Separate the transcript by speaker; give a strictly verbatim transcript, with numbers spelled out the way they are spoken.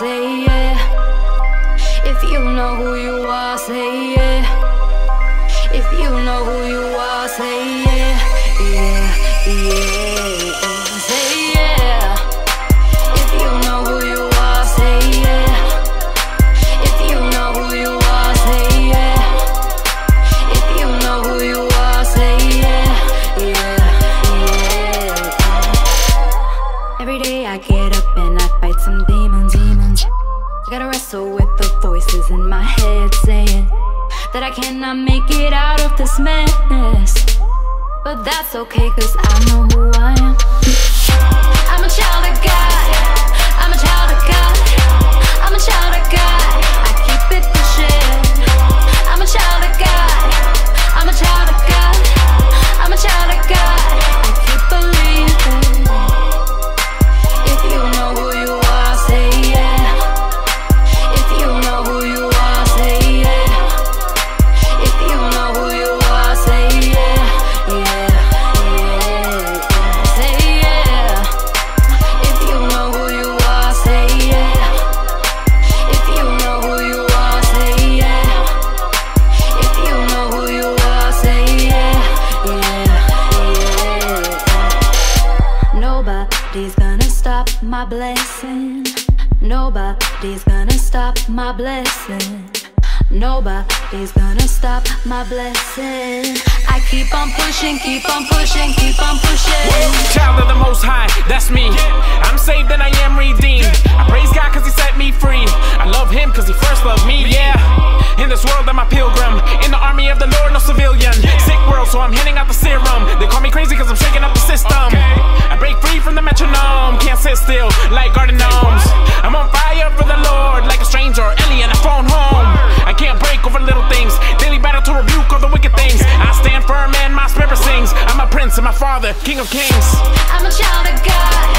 Speaker 1: say yeah. If you know who you are, say yeah. If you know who you are, say yeah. Yeah, yeah. Say yeah. If you know who you are, say yeah. If you know who you are, say yeah. If you know who you are, say yeah. Yeah, yeah. Every day I get up and I fight some demons, demons. I gotta wrestle with the voices in my head saying that I cannot make it out of this mess. But that's okay, cause I know who I am. I'm a child of God. I'm a child of God. I'm a child of God. I keep it pushing. I'm a child of God. I'm a child of God. I'm a child of God. I keep believing. If you know who you are, say yeah. If you know who you are, say yeah. If you know who you are, say yeah. Yeah, yeah. Say yeah. If you know who you are, say yeah. If you know who you are, say yeah. If you know who you are, say yeah. Yeah, yeah. Nobody's gonna stop my blessing. Nobody's gonna stop my blessing. Nobody's gonna stop my blessing. I keep on pushing, keep on pushing, keep on pushing.
Speaker 2: Child of the Most High, that's me. I'm saved and I am redeemed. I praise God cause he set me free. I love him cause he first loved me, yeah. In this world I'm a pilgrim. In the army of the Lord, no civilian. Sick world, so I'm handing out the serum. They call me crazy cause I'm shaking up the system. I break free from the metronome. Can't sit still like garden gnomes. I'm on fire for the Lord, like a stranger or alien, I phone home. I can't break over little things. Daily battle to rebuke all the wicked things. I stand firm and my spirit sings. I'm a prince and my father, king of kings.
Speaker 1: I'm a child of God.